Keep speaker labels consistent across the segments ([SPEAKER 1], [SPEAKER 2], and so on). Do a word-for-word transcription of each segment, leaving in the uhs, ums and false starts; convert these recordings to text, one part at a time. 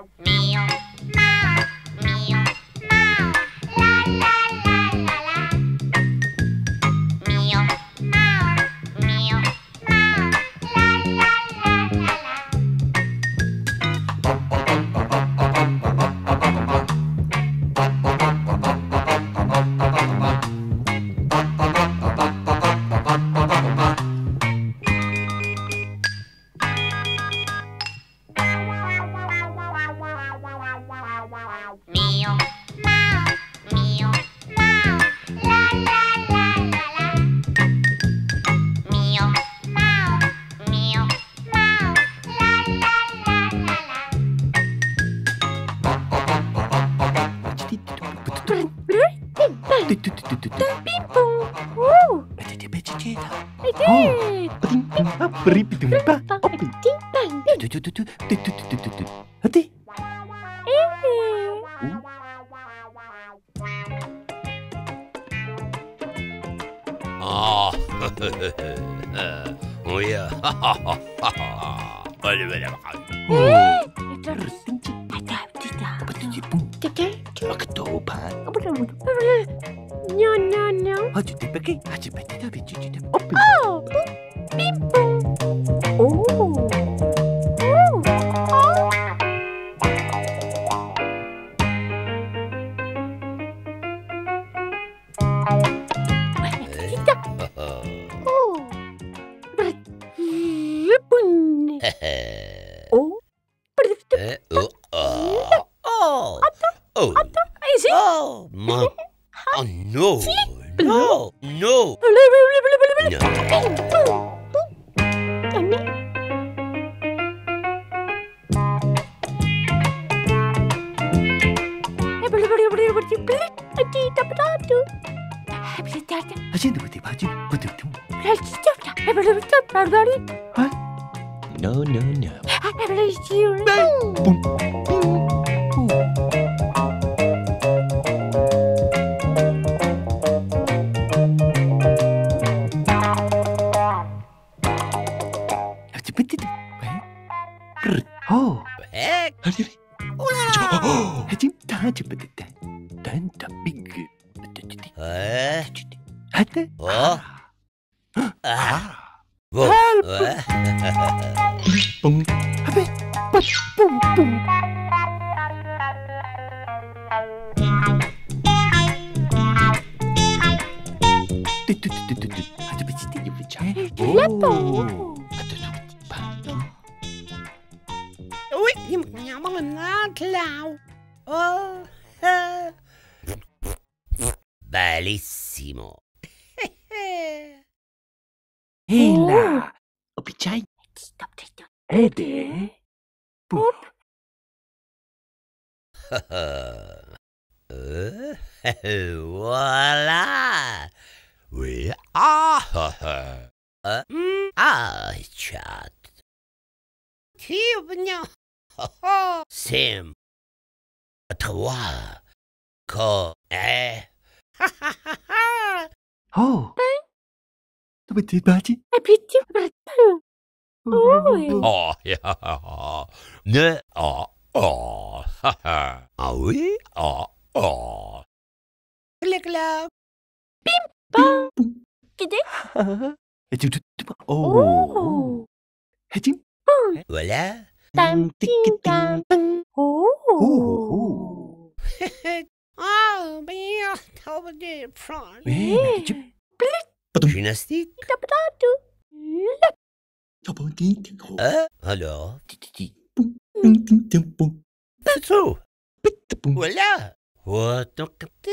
[SPEAKER 1] Mio Mao, mio Mao, la la la la la. Mio Mao, mio Mao, la la la la la. Mio Mao, mio Mao, la la la la la. Mio Mao, mio Mao, la la la la
[SPEAKER 2] Oh, oh yeah. Olha, olha,
[SPEAKER 3] No, no, no. Oh, beep boom. Oh. Oh.
[SPEAKER 2] Oh, oh, ma, oh no, no, no, no. No, no, no.
[SPEAKER 4] Oh,
[SPEAKER 2] Heck.
[SPEAKER 4] oh, big.
[SPEAKER 2] Eh?
[SPEAKER 4] Hadi.
[SPEAKER 2] Oh. Ah. Whoa. Eh?
[SPEAKER 4] Bum. Abi. Bum bum bum. Hadi bir ciddi yapacağım. Oh.
[SPEAKER 2] Oh. eh. Bellissimo.
[SPEAKER 4] Hela. Obicaj. Ede. Boop.
[SPEAKER 2] Uh, Voila! We are uh, mm, ah, chat. Tibno. Sim. Trois. Co. Eh.
[SPEAKER 4] Oh. Dove ti baci?
[SPEAKER 2] Oh, yeah. Ne. Oh. Oh. Ah oui. Oh. Oh. Click clap.
[SPEAKER 4] Oh. Hecim.
[SPEAKER 2] Voilà.
[SPEAKER 4] Oh.
[SPEAKER 2] Oh, bien. Over there, prawn.
[SPEAKER 4] Hecim.
[SPEAKER 2] Gymnastique. Hein? Alors? C'est tout. Voilà. What the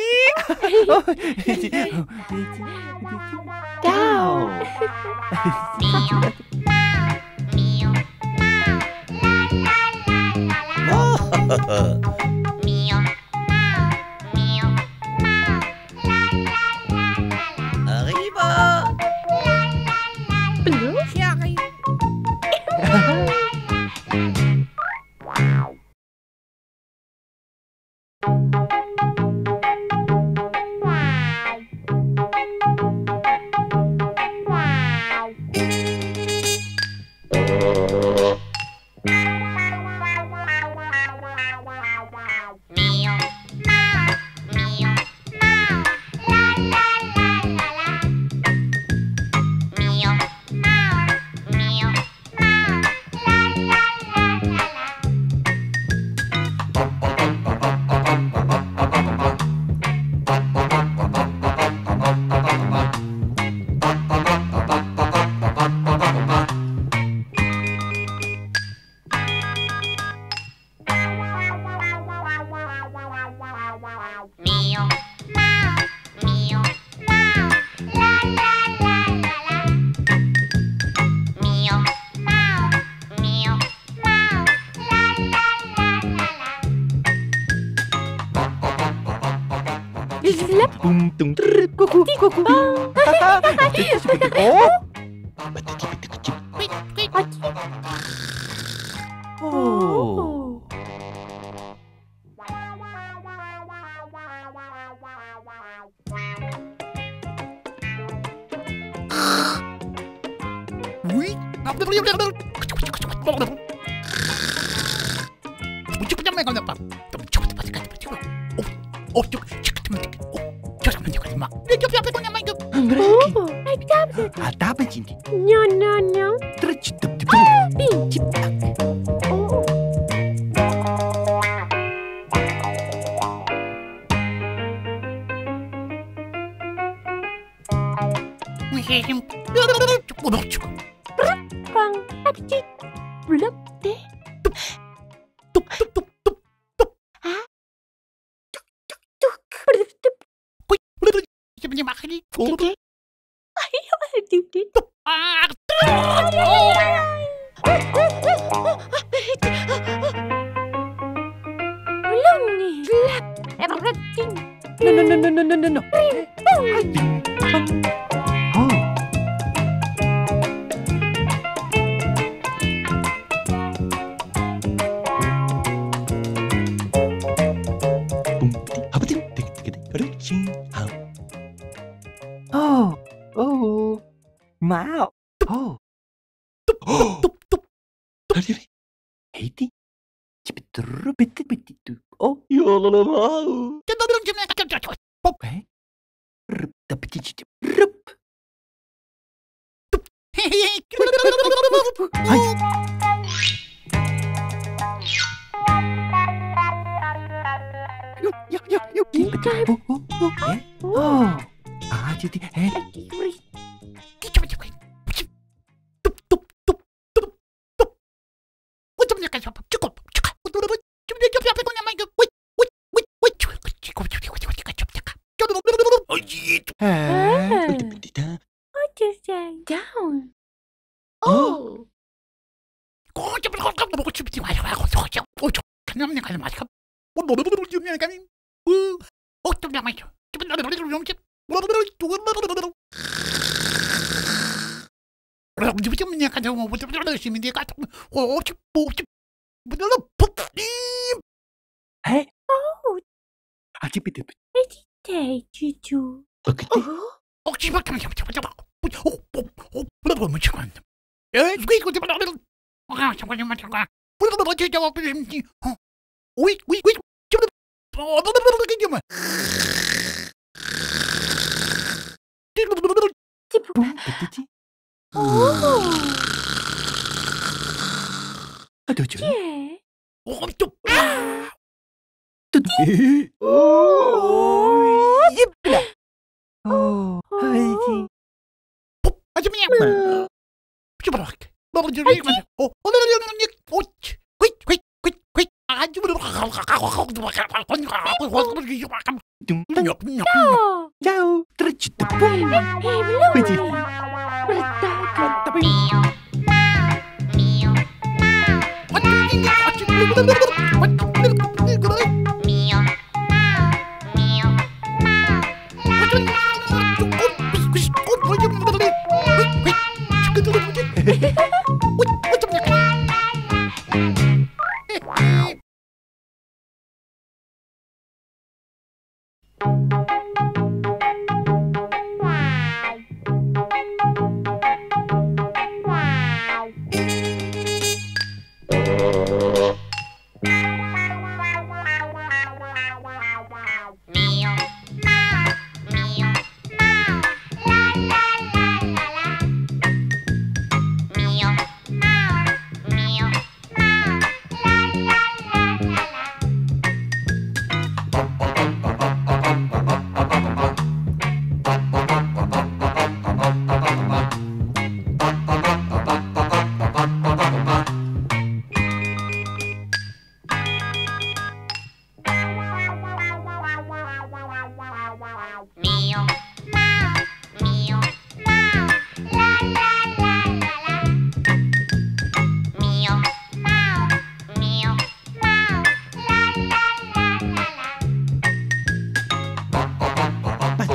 [SPEAKER 4] Ciao.
[SPEAKER 1] Mio Mao, mio Mao, la la la la la. Mio Mao, mio Mao, la la la la la.
[SPEAKER 2] Arriva. J'arrive.
[SPEAKER 3] Lap.
[SPEAKER 4] Bum tung trrr, kuku kuku. Oh. Patiki patiki cip. Oh.
[SPEAKER 5] Wih.
[SPEAKER 4] Mereka.
[SPEAKER 3] Oh.
[SPEAKER 4] Ada apa cinti?
[SPEAKER 3] Nyo nyo nyo.
[SPEAKER 4] Tercitap di
[SPEAKER 3] Ping cip. Oh. Bang. Abdi. Blok deh. Hah? Tuk tuk tuk. Oke. Ayo, aduh, aduh. Belum nih. Lap. Everything.
[SPEAKER 4] No no no no no no no no. Oh. Bum ti apa ti tik tik tik ruci. Oh. Oh. Mau. Oh. Oh. Tadi. Heiti. Cepet terus betul betul tu. Oh, ya Allah mau. Eh? Rup, tapi cicit. Rup. Hai. Yuk, yuk, yuk, yuk.
[SPEAKER 3] Kita-
[SPEAKER 4] Oh, oh, oh. Eh? Oh. Ah, jadi eh. Eh. Tidak.
[SPEAKER 3] What is that? Down.
[SPEAKER 4] Oh. Eh.
[SPEAKER 3] Oh,
[SPEAKER 4] Aji piti.
[SPEAKER 3] hey, Juju.
[SPEAKER 4] Begitu.
[SPEAKER 3] Oh,
[SPEAKER 5] Wait, wait, wait.
[SPEAKER 4] Bum, begitu.
[SPEAKER 3] oh,
[SPEAKER 4] Aduh, cuy.
[SPEAKER 3] yeah.
[SPEAKER 4] Oh. Yep. Oh. Hai.
[SPEAKER 3] Oh,
[SPEAKER 4] Jauh. Tercitap.
[SPEAKER 3] hey, belum.
[SPEAKER 4] Begitu.
[SPEAKER 3] Bertakut.
[SPEAKER 4] Tapi.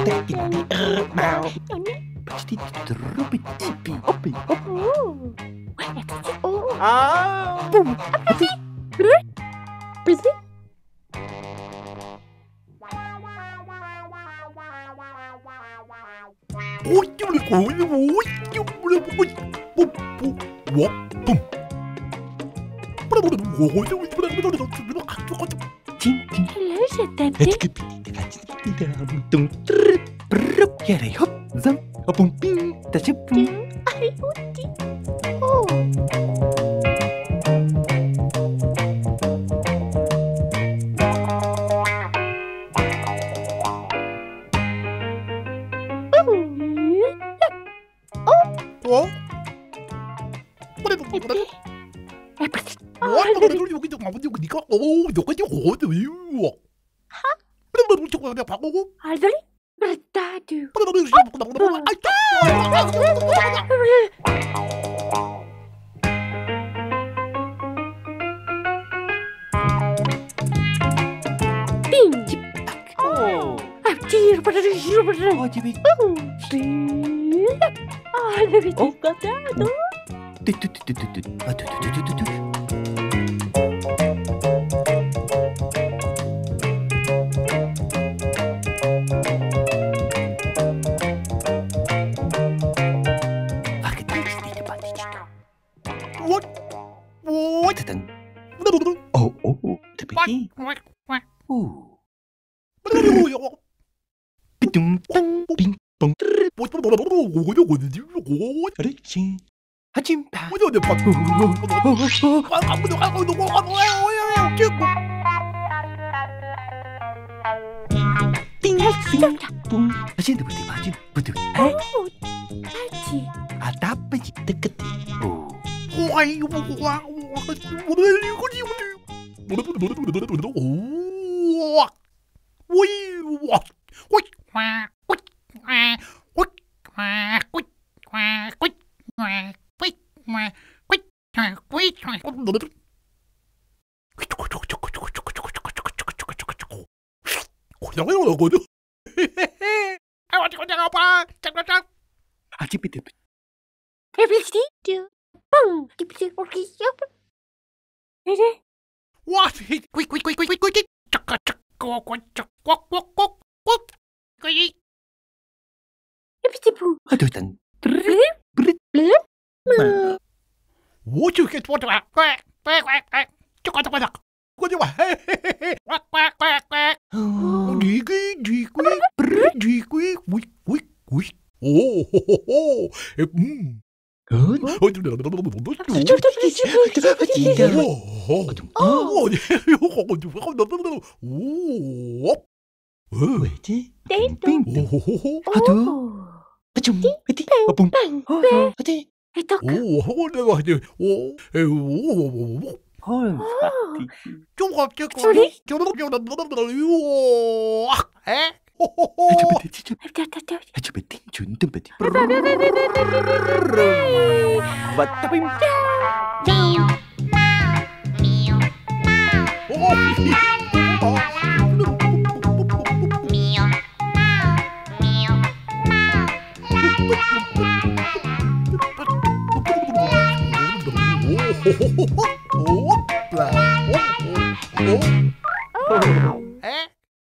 [SPEAKER 5] 아.
[SPEAKER 3] Busy? Hello, Shetty. Ay, Uti. Oh.
[SPEAKER 5] 어?
[SPEAKER 3] Ay, Busy.
[SPEAKER 5] 와, 여기 좀 아버지 니가 어, 너가 지금 어디 이거? 하? 그럼 저거 그냥 바꾸고.
[SPEAKER 3] Aldri? Verdade. Pinch.
[SPEAKER 4] 오.
[SPEAKER 3] Ay, tiro para tiro para.
[SPEAKER 4] 어, 집이
[SPEAKER 3] Ay, lo que
[SPEAKER 4] Oh.
[SPEAKER 3] contado.
[SPEAKER 4] 뚜뚜뚜뚜뚜뚜. 아, 뚜뚜뚜뚜뚜. 따단. 오, 오, 대피기. 오. 삐뚱, 땅, 빙뽕. 그렇지. 하침파. 띵, 띵, 뿡. 하신데 부디 맞지? 부디. 에?
[SPEAKER 3] Pachi.
[SPEAKER 4] 아, 나쁘지. 뜨끈. 오. 아직 삐ጥ.
[SPEAKER 3] Everything. Boom. Keep it working. Ready?
[SPEAKER 5] 와, quick, quick, quick, quick, quick, quick. 잠깐, 잠깐, 잠깐, 꽉, 꽉, 꽉. 거기.
[SPEAKER 3] Everything.
[SPEAKER 4] 하도단.
[SPEAKER 5] 뭐지 이게 좋아 좋아. 꽉, 꽉, 꽉, 꽉. 잠깐, 잠깐, 잠깐. 거기 와. 꽉, 꽉, 꽉, 꽉. 니기, 니기, 니기, quick, quick, quick. 오, 호호호. 음.
[SPEAKER 4] 굿.
[SPEAKER 5] 오,
[SPEAKER 4] 왜지?
[SPEAKER 3] 땡,
[SPEAKER 4] 빙.
[SPEAKER 5] 오호호호.
[SPEAKER 4] 하도. 좀. 화이팅. 뿡. 화이팅.
[SPEAKER 3] Ito ka.
[SPEAKER 5] 오, 내가 이제 오, 오,
[SPEAKER 4] 헐.
[SPEAKER 5] 좀 갑자기
[SPEAKER 3] 소리?
[SPEAKER 5] 에? 호호호.
[SPEAKER 4] 해주베티 진짜.
[SPEAKER 3] Ito, ito, ito.
[SPEAKER 4] 해주베티 준든베티.
[SPEAKER 3] Hey.
[SPEAKER 4] 맞다 빙.
[SPEAKER 1] Meow, meow, meow, meow, meow,
[SPEAKER 5] 에?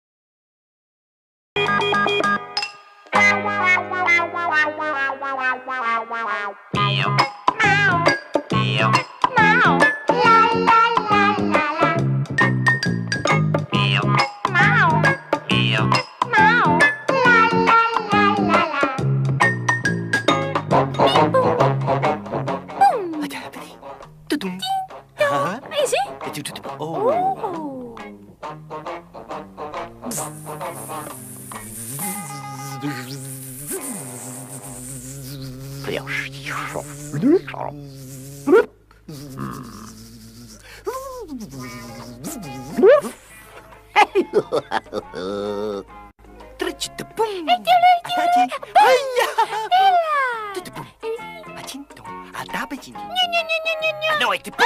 [SPEAKER 4] 맞아 베티. 뚜둥. 아.
[SPEAKER 3] Easy.
[SPEAKER 4] 해주두. 오.
[SPEAKER 3] Oh.
[SPEAKER 4] 트르치트 뿡. 아지. 아야. 뚜뚜 뿡. 아진또. 아 나베지. 냐냐냐냐냐. 너이트 뿡.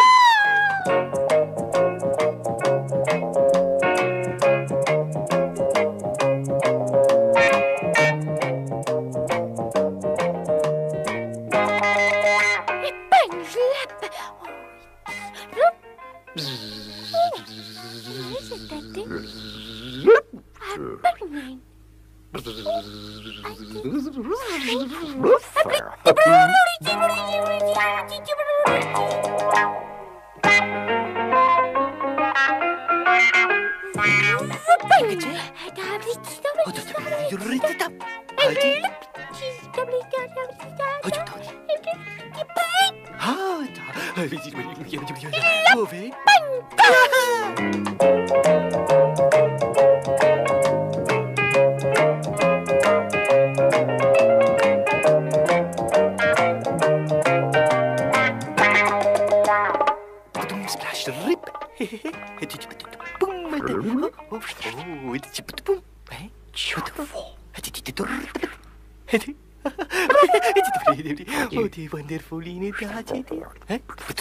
[SPEAKER 4] Splash the rip. Boom. Oh, it's boom. Beautiful. Oh, the wonderful in it. Eh?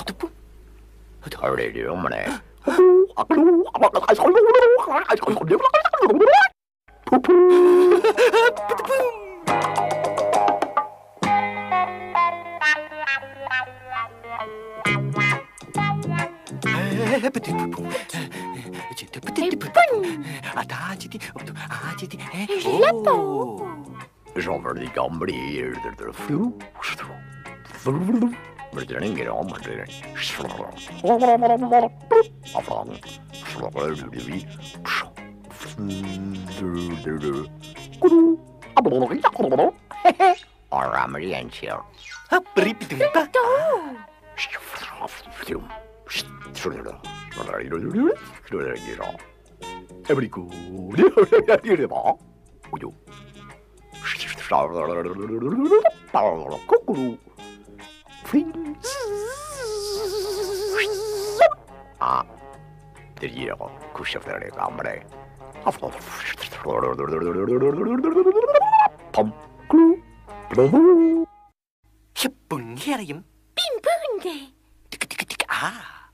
[SPEAKER 6] J'en veux des gambris, de flou. Mais je n'ai pas mangé. Enfin, ah, derrière, couche vers les gambrés. Pom, clou, bleu.
[SPEAKER 4] Shipun herium.
[SPEAKER 3] 빈분데
[SPEAKER 4] Ah.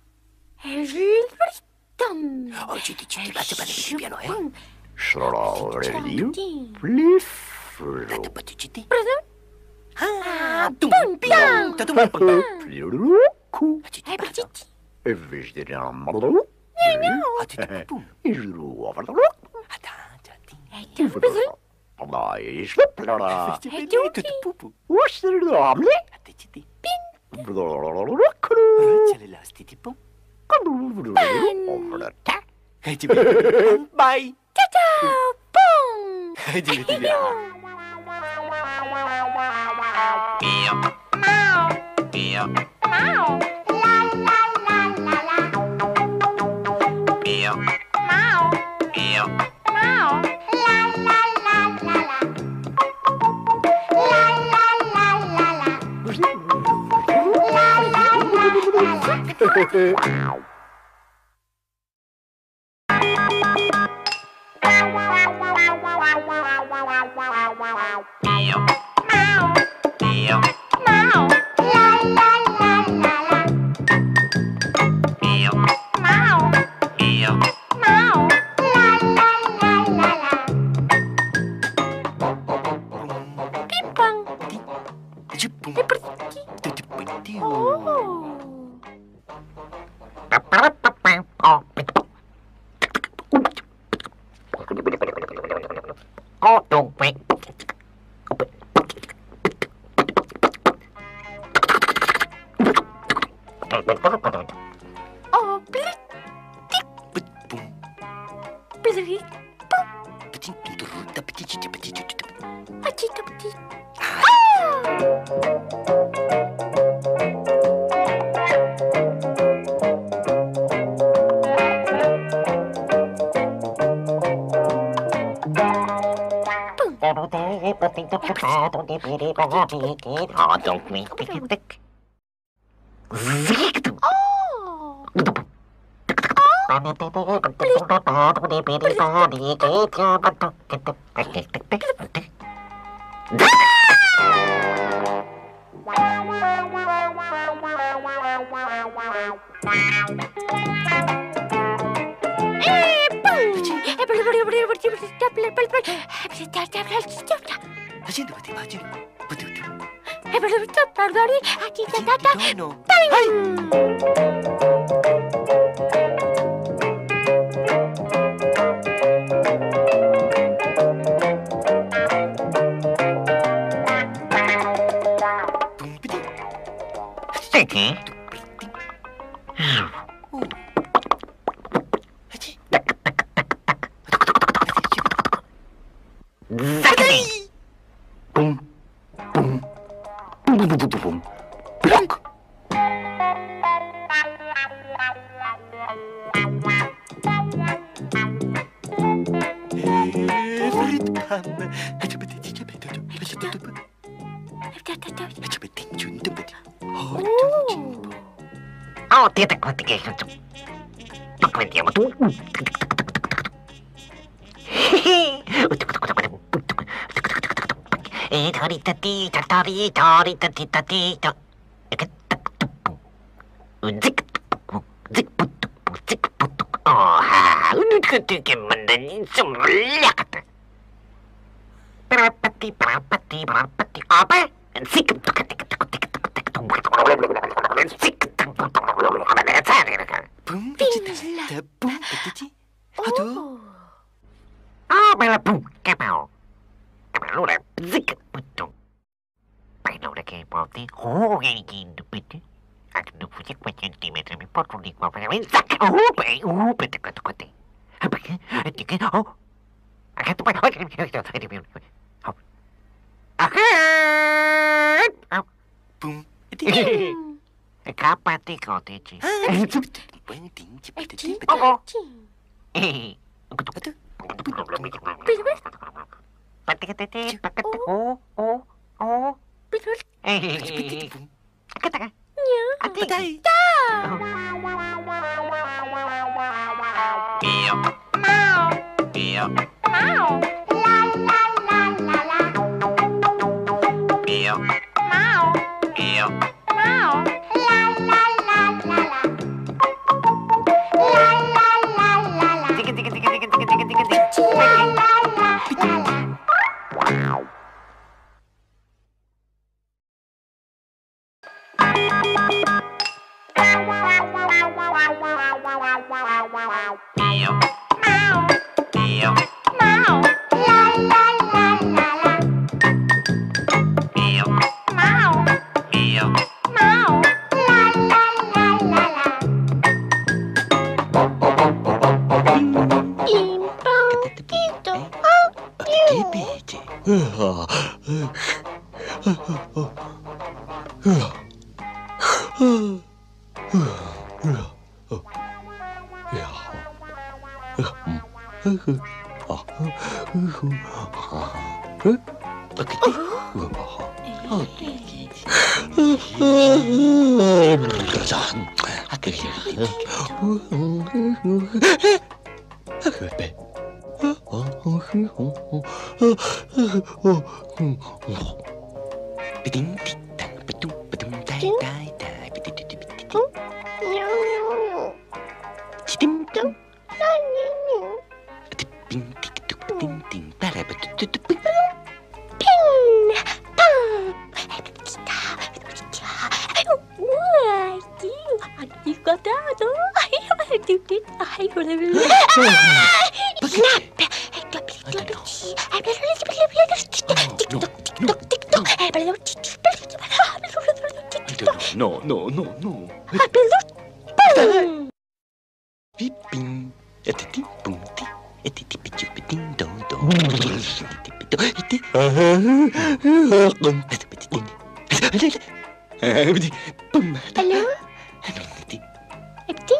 [SPEAKER 3] 헬리브리스턴
[SPEAKER 4] Oh, chiti chiti baca pada di piano ya.
[SPEAKER 6] Slowly, pliff.
[SPEAKER 4] Kata batu chiti.
[SPEAKER 3] Pardon?
[SPEAKER 4] Ah, tum piang. Tatu pang.
[SPEAKER 6] Coup.
[SPEAKER 4] Chiti baca.
[SPEAKER 6] Vegetariano.
[SPEAKER 4] Ati pum.
[SPEAKER 6] Isru over the
[SPEAKER 4] Ata chati.
[SPEAKER 6] Nice. Plora.
[SPEAKER 4] Itu pupu.
[SPEAKER 6] What's the omelet?
[SPEAKER 4] Ati chiti. Chale lasti tipum.
[SPEAKER 6] Over the tap.
[SPEAKER 4] Bye.
[SPEAKER 3] 짜자 뽕
[SPEAKER 4] Jadi tidak. Jepung. Tutup pintu.
[SPEAKER 3] 어 블릿
[SPEAKER 4] Betpum.
[SPEAKER 3] 블릿
[SPEAKER 4] Petit tutur. Tapi cici petit cici.
[SPEAKER 3] 아치타 부티
[SPEAKER 4] Haji tu betul haji. Betul betul. No.
[SPEAKER 6] Boom. Block.
[SPEAKER 4] Oh, tiada kuat ke itu. Pakai dia betul. Eh, tari tati, tari tari tati tati. Zik zik zik oh, ha, unik ketika mendanyi sebelah kata. Berapati, berapati, berapati, apa? Zik Boom, kita, boom, kita, aduh. Ah, bela boom, kepau, kepau dah, zik betul. Baiklah dah kepau tu, oh, yang ini betul. Aku nak punya sentimeter ni potong di bawah macam zik, oh, baik, oh, betul betul betul. Apa ke? Tiga, oh, akan tu baik, oh, akan, boom, itu. Kapan ti kau teci? Penting, penting, oh, eh, aku tu, tu, pakai tete, pakai tu, oh, oh, oh, eh, kata kan? Ya, betul. Piau,
[SPEAKER 1] Mau.
[SPEAKER 4] piau,
[SPEAKER 1] Mau. La la la la la.
[SPEAKER 4] piau,
[SPEAKER 1] Mau.
[SPEAKER 4] piau.
[SPEAKER 1] Mau. La la la la la. La la la la la.
[SPEAKER 4] Tiga, tiga, tiga, tiga, tiga, tiga, tiga, tiga.
[SPEAKER 1] La la la la la.
[SPEAKER 4] Piau,
[SPEAKER 1] Mau.
[SPEAKER 4] piau,
[SPEAKER 1] Mau. La la la la la.
[SPEAKER 4] piau,
[SPEAKER 1] Mau.
[SPEAKER 4] piau.
[SPEAKER 1] Mau. La la la la la. Impong itu. Oh,
[SPEAKER 4] Beding titang bedung bedung tai tai tai beding beding beding citim tim ting tik tuk ting ting para bedung bedung No, no, no, no. Piping, etiti punti, etiti picu piting dong dong. Etiti pitu, eti.
[SPEAKER 1] Hello?
[SPEAKER 4] Eti.
[SPEAKER 1] Eti?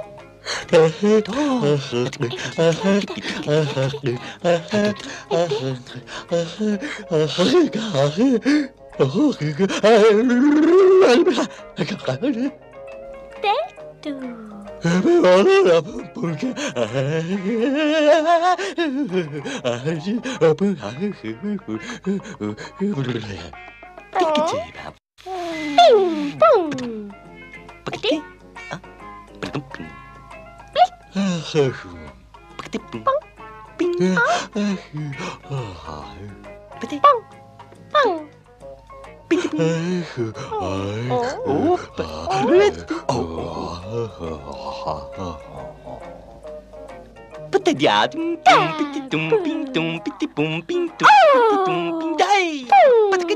[SPEAKER 1] Ping pong.
[SPEAKER 4] Peti. Ah, bedung ping. Peti ping. Ping. Peti.
[SPEAKER 1] Pong. Pong.
[SPEAKER 4] Oh, peti dia tung tung peti tung ping tung peti pum ping tung peti tung ping dai. Peti.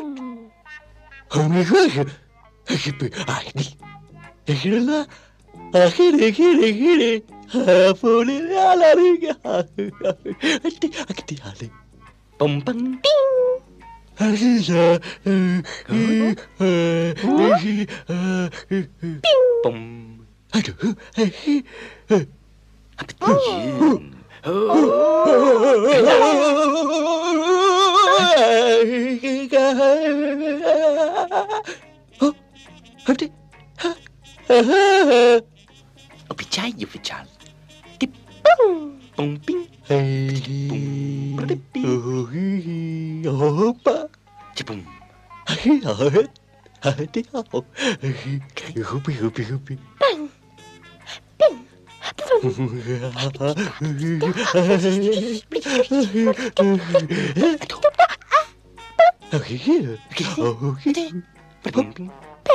[SPEAKER 4] Pom pang ting 뽕. Pichai you pichal. Tip. Pong ping. Pong. Ping. Opa. Chipum. Hupi hupi hupi.
[SPEAKER 3] Bang. Bing.
[SPEAKER 4] Ping.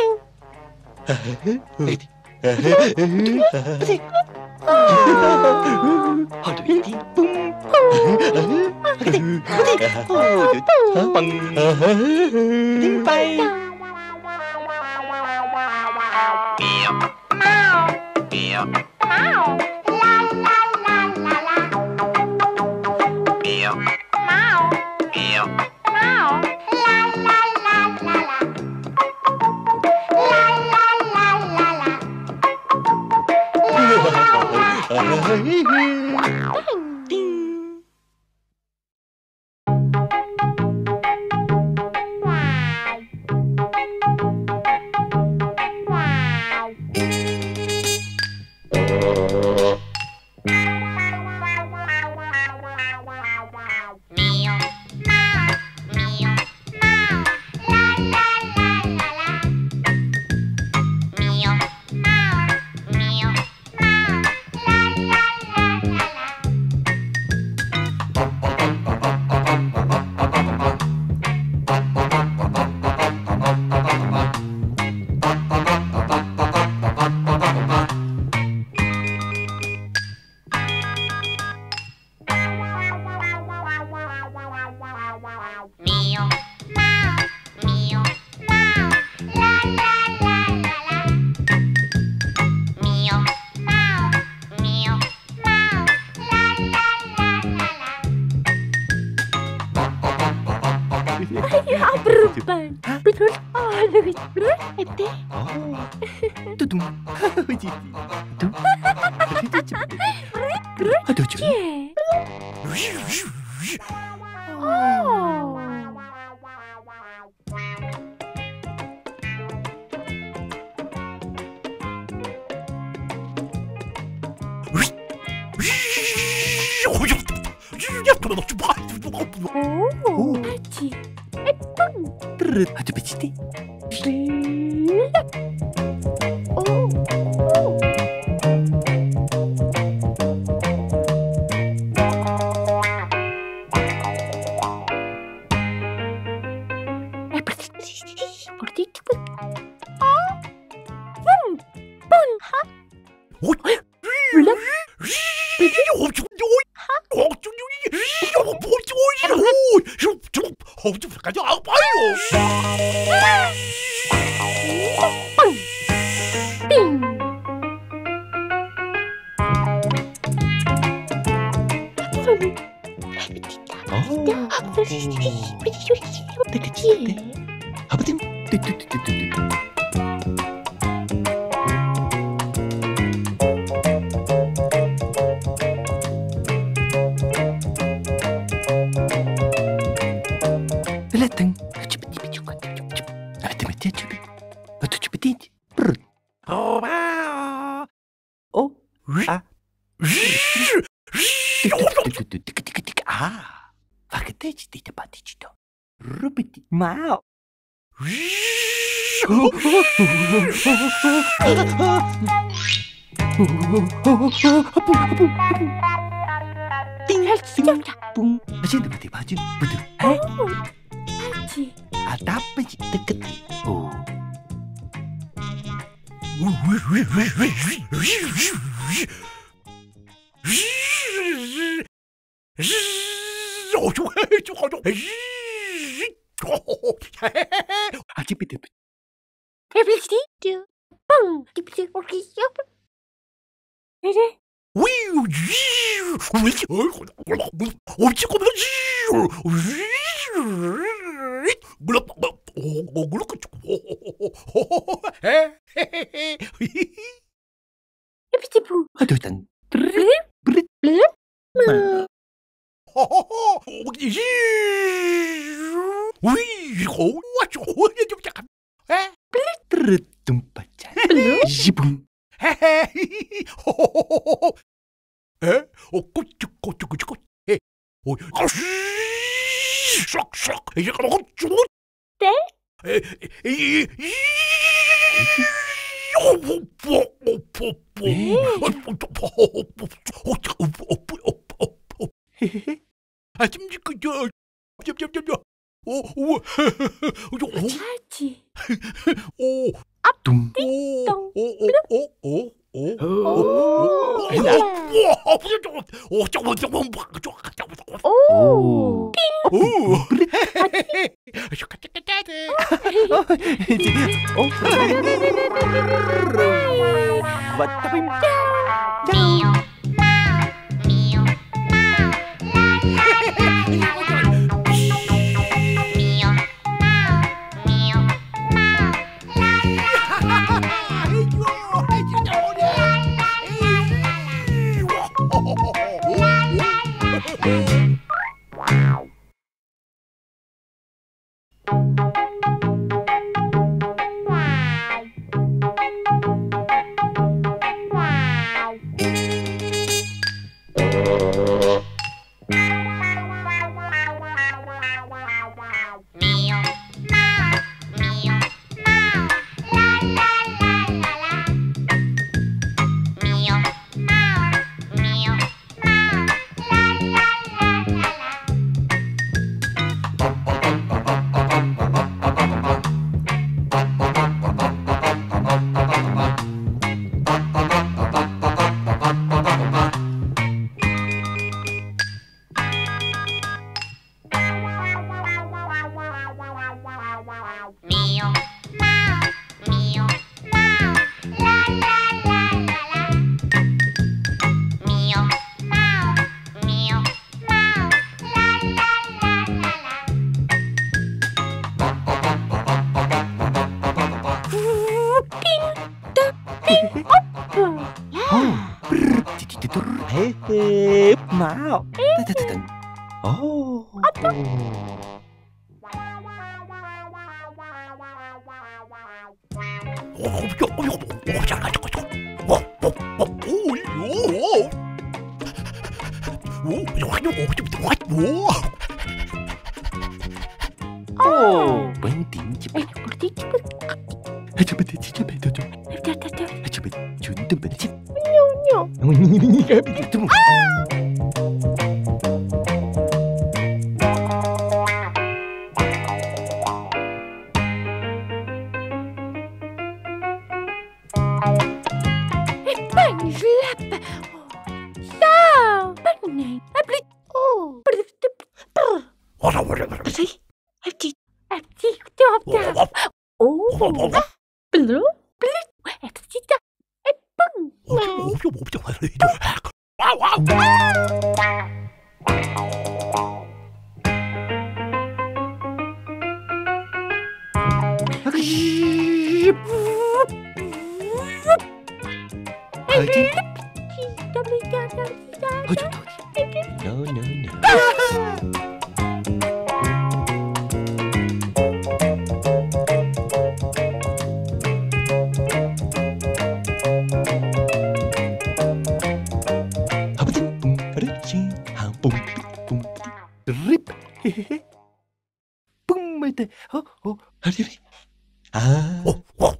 [SPEAKER 4] How do we eat? Boom. Bang. Bye. Ding.
[SPEAKER 3] Berubah. Betul. Oh, lebih berat. Ete.
[SPEAKER 5] Tudung. Tuh. Aduh, cuy.
[SPEAKER 3] Oh. Oh, Haji. Epung.
[SPEAKER 5] Aduh, beciti.
[SPEAKER 3] Oh. Oh. Eh, seperti itu. Oh. Bum. Bum. Ha. Bulan. Bing.
[SPEAKER 5] Datang. Cepat, cepat, cepat, cepat, cepat. Ada mati, cepat. Atau cepat ini. Perut. Oh, oh, ah. Tik, tik, tik, ah. Fakete tidak pati cito. Rupiti mau.
[SPEAKER 3] Tinggal saja.
[SPEAKER 5] Pung. Macam dapat baju. Betul.
[SPEAKER 3] Oh, Haji.
[SPEAKER 5] Ada apa sih deket? Oh. Haji piti.
[SPEAKER 3] Everything do. Boom. Dipsi orki siapa? Ini. Hippity-poo.
[SPEAKER 6] Aduh, tan.
[SPEAKER 3] Blip, blip, blip.
[SPEAKER 6] Tertumpacan.
[SPEAKER 3] Blip.
[SPEAKER 6] Jibung.
[SPEAKER 5] Eh? Oh, kucuk, kucuk, kucuk, kucuk. Eh, oh, shock, shock. Eh,
[SPEAKER 3] Te?
[SPEAKER 5] eh, eh,
[SPEAKER 3] Chachi.
[SPEAKER 6] Tum.
[SPEAKER 3] Dong. Oh.
[SPEAKER 1] Meow, meow, meow, meow, la, la, la, la. Meow, meow, meow, meow, la, la. Meow, meow, meow, meow, la, la, la, la, la. Meow, meow, meow, meow, la, la, la, la, la. Meow, meow, meow, meow, la, la, la, la, la. Meow, meow, meow, meow, la, la, la, la, la.
[SPEAKER 6] Hey, hey, mau. Oh. Oh, penting cepat.
[SPEAKER 3] Eh, berarti cepet.
[SPEAKER 6] Cepat, cepat, cepat.
[SPEAKER 3] Dah, dah, dah.
[SPEAKER 6] Cepat, juntum cepat.
[SPEAKER 3] Nyo.
[SPEAKER 6] Ini kami ketemu.
[SPEAKER 3] Eh, bang, gelap. Oh, tahu. Bang, ni. Ablit. Oh. Ber, ber, ber. Apa? Abdi. Abdi. Tiap, tiap. Oh. Belum. Belit. Abdi tak. Eh, bang.
[SPEAKER 6] Haji.
[SPEAKER 3] Tidak boleh jalan.
[SPEAKER 6] Haji. No, no, no. Apa tu? Ada sih. Hampung. Pum. Rip. Hehehe. Pum. Mata. Oh, oh. Hari ni. Ah. Oh. Oh.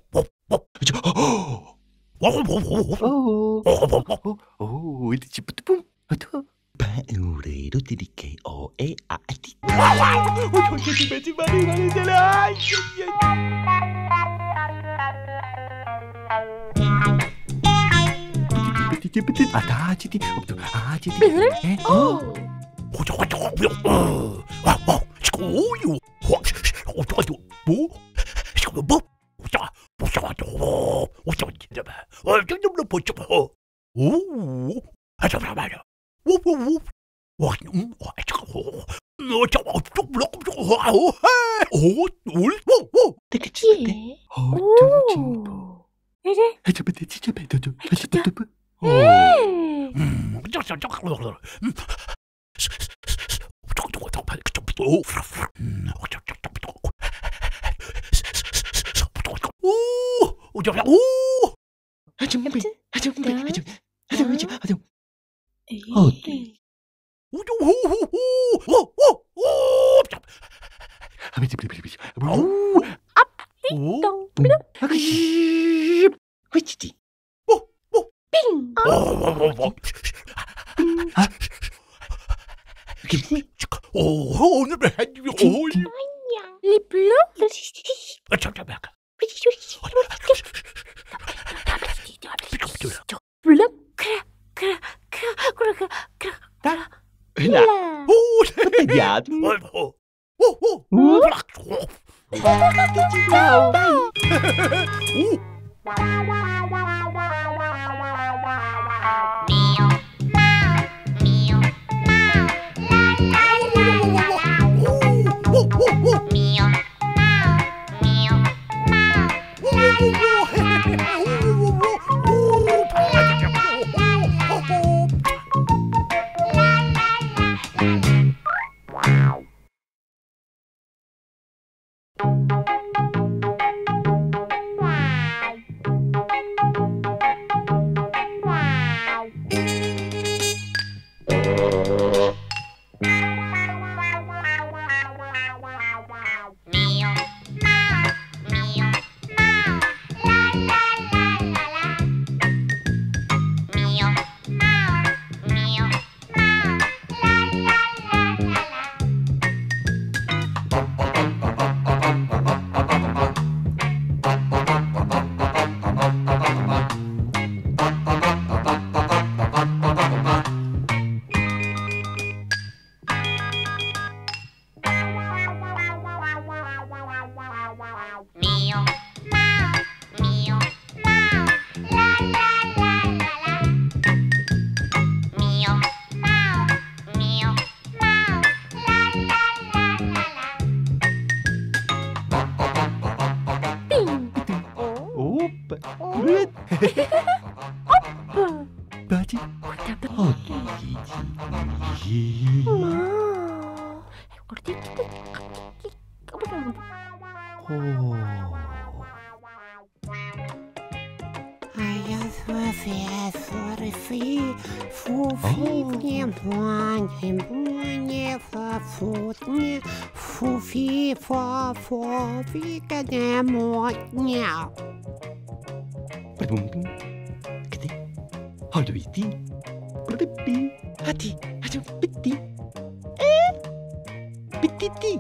[SPEAKER 6] Oh. Oh. Itu cepat pum. Betul. Paure roti di K O E A T. Oh, tiba-tiba ni mana jalan. Betul. Ada jadi. Betul. Ah, jadi. Eh.
[SPEAKER 3] Oh.
[SPEAKER 5] 와우, 오, 울, 오, 오.
[SPEAKER 3] 예.
[SPEAKER 6] 어,
[SPEAKER 3] 오. 이래.
[SPEAKER 6] 하자마자 진짜 배도죠. 하자마자. 오.
[SPEAKER 5] 음, 저, 저, 저, 음. 오, 음, 오, 오, 저, 오.
[SPEAKER 6] 하자마자, 하자마자, 하자마자, 하자마자, 하자마자.
[SPEAKER 3] 예.
[SPEAKER 6] 어디?
[SPEAKER 5] 오, 오, 오, 오, 오, 오.
[SPEAKER 6] 하면서 비비비비.
[SPEAKER 5] 오, 오,
[SPEAKER 3] 똥.
[SPEAKER 6] 뿡. 아그씨. 그치지.
[SPEAKER 3] 빙.
[SPEAKER 5] 오, 오, 오.
[SPEAKER 6] 아.
[SPEAKER 5] 오, 오늘 해지, 오,
[SPEAKER 3] 리플로.
[SPEAKER 5] 아, 참, 참, 참.
[SPEAKER 3] 블럽. 크라. 크라. 크라. 크라. 크라. 크라.
[SPEAKER 6] 흘라.
[SPEAKER 3] 라.
[SPEAKER 5] 오,
[SPEAKER 6] 야.
[SPEAKER 5] 오, 오, 오,
[SPEAKER 6] 오. 바지 어디지? 오. Berbunting. Kete. Hallo iti. Berdepi. Hati. Hati. Peti. Eh. Petiti.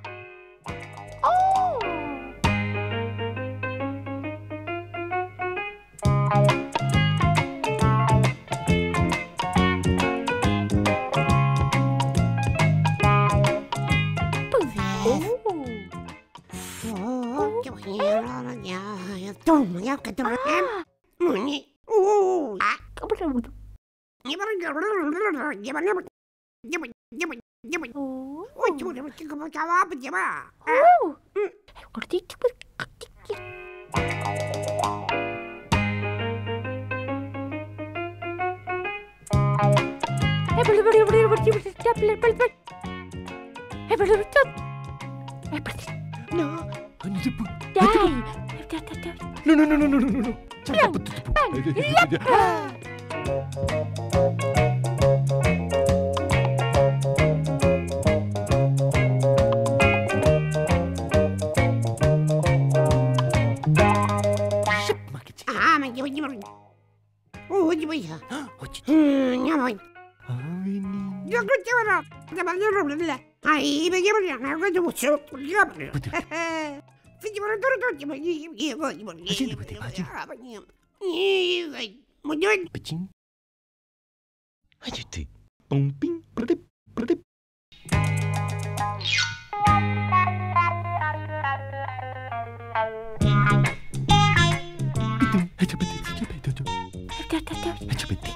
[SPEAKER 6] No. No, no, no, no, no, no, no. Pecing. Aja tu. Pomping. Berdip. Berdip. Itu. Aja betul. Aja betul. Aja betul.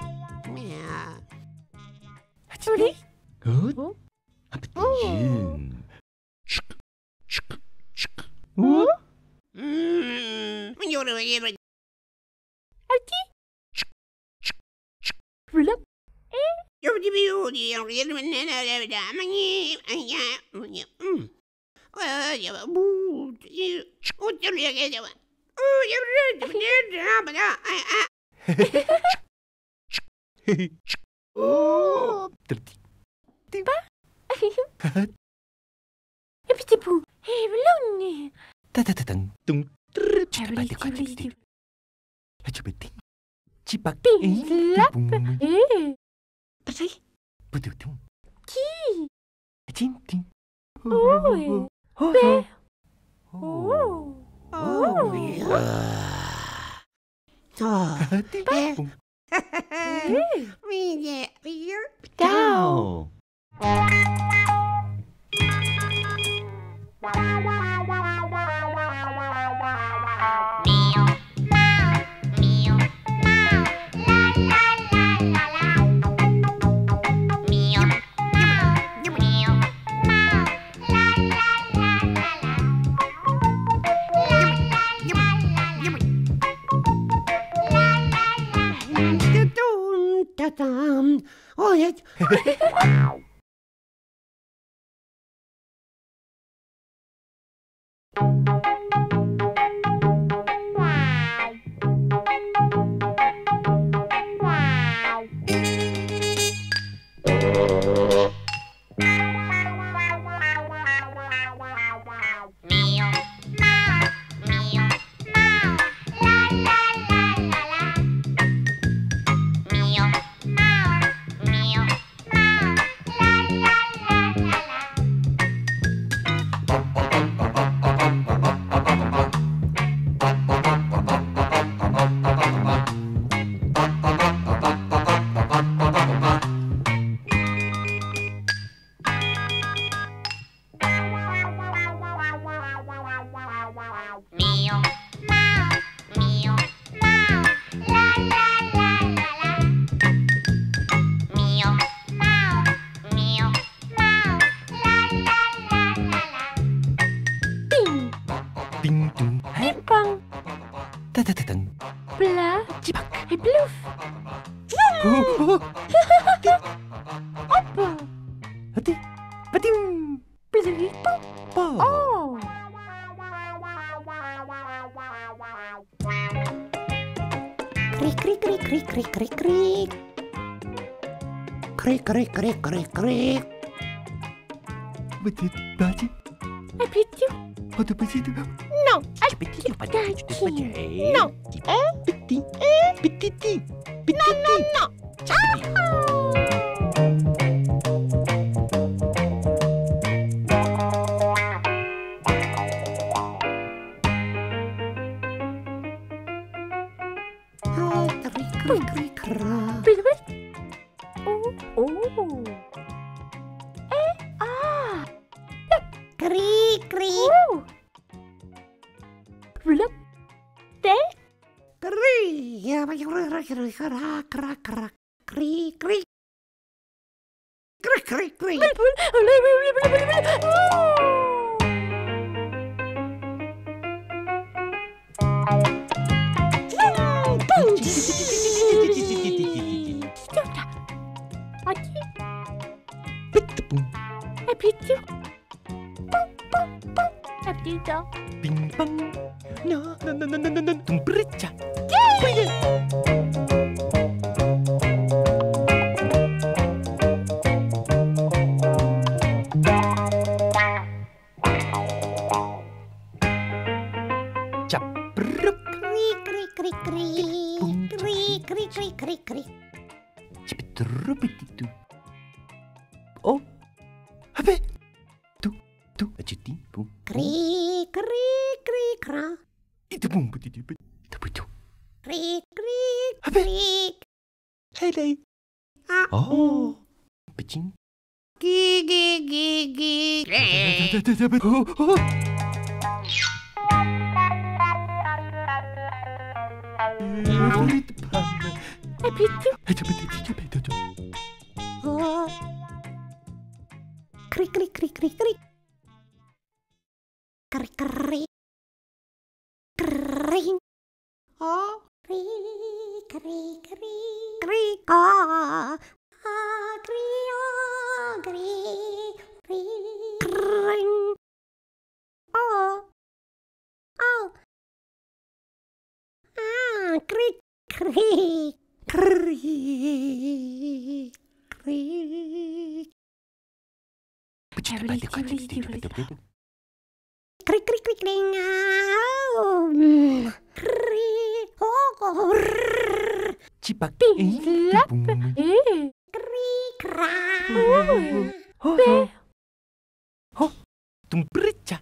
[SPEAKER 6] Aja betul. Good. Apa tu? Oh, terti.
[SPEAKER 3] Eh, petit pou. Eh, belum ni.
[SPEAKER 6] Tatatang, tung, trrr,
[SPEAKER 3] Eh, beli,
[SPEAKER 6] cipat,
[SPEAKER 3] beli,
[SPEAKER 6] cipat,
[SPEAKER 3] beli.
[SPEAKER 6] cipat, cipak,
[SPEAKER 3] Ping,
[SPEAKER 6] eh,
[SPEAKER 3] lap.
[SPEAKER 6] bum,
[SPEAKER 3] Eh. Pergi.
[SPEAKER 6] betul, tung,
[SPEAKER 3] Ki.
[SPEAKER 6] cing, ting.
[SPEAKER 3] Oh, eh.
[SPEAKER 6] Oh,
[SPEAKER 3] Be.
[SPEAKER 6] oh,
[SPEAKER 3] Oh. Oh.
[SPEAKER 2] Oh.
[SPEAKER 6] ting, bum,
[SPEAKER 3] Tau.
[SPEAKER 2] Oh, ja.
[SPEAKER 6] ting, tung,
[SPEAKER 3] Ping-pong.
[SPEAKER 6] tatatang.
[SPEAKER 3] Bla. Cipak. Eh, bluff.
[SPEAKER 6] Oh, oh,
[SPEAKER 3] Apa?
[SPEAKER 6] hati, pating,
[SPEAKER 3] Beli.
[SPEAKER 6] pa.
[SPEAKER 3] Oh.
[SPEAKER 2] Krik, krik, krik, krik, krik, krik, krik. Krik, krik, krik, krik, krik.
[SPEAKER 6] Betul, baca.
[SPEAKER 3] Eh, petit.
[SPEAKER 6] Foto begitu.
[SPEAKER 3] No. Eh,
[SPEAKER 6] Petit, pada,
[SPEAKER 3] Kaki.
[SPEAKER 6] pada, pada.
[SPEAKER 3] No.
[SPEAKER 6] Eh, petit, eh, petit, petit. No, no, no.
[SPEAKER 2] Oh, krik, krik, krik, krik.
[SPEAKER 3] Beli, beli. Oh. Oh. Eh. Ah.
[SPEAKER 2] Krik, krik,
[SPEAKER 3] Oh. Bluff. Teh.
[SPEAKER 2] krik. Ya, krik, krik, krik, krik, krik, krik. Krik, krik. Krik, krik, krik.
[SPEAKER 3] Beli, beli, beli, beli, beli, beli. Oh. Sudah. Adi.
[SPEAKER 6] Betepung,
[SPEAKER 3] Eh, petit. Pum, pum, pum. Eh, petit.
[SPEAKER 6] ping, pong. No, no, no, no, no, no, no. Tung, berica. Cap, berup.
[SPEAKER 2] Krik, krik, krik, krik. Krik, krik, krik, krik, krik.
[SPEAKER 6] Cepet berup itu. Oh, apa? Tu, tu, aja tipu.
[SPEAKER 2] Krik, krik, krik, krik.
[SPEAKER 6] Itu pun betul, betul. Itu betul.
[SPEAKER 2] Krik, krik,
[SPEAKER 6] Apa?
[SPEAKER 2] krik.
[SPEAKER 6] Hello.
[SPEAKER 2] Ah.
[SPEAKER 6] Oh, pecing.
[SPEAKER 2] Gigi, gigi.
[SPEAKER 6] Oh, oh. Favorit panda.
[SPEAKER 3] Eh, petit.
[SPEAKER 6] Aja betul, aja betul.
[SPEAKER 2] Oh. Krik, krik, krik, krik, krik. Krik, krik. Kring. Oh. Krik, krik, krik. Krik. Oh. Krio, kri, kri, kring. Oh, oh. Ah, krik, krik, krik, krik. Krik, krik, krik, kring. Oh, krik, oh, rrr.
[SPEAKER 6] Cipak.
[SPEAKER 3] Lap. Eh.
[SPEAKER 2] Krik, krak.
[SPEAKER 6] Oh, oh. Oh, tumperca.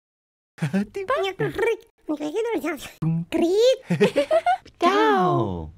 [SPEAKER 2] Krik, krik, krik.
[SPEAKER 6] Ciao.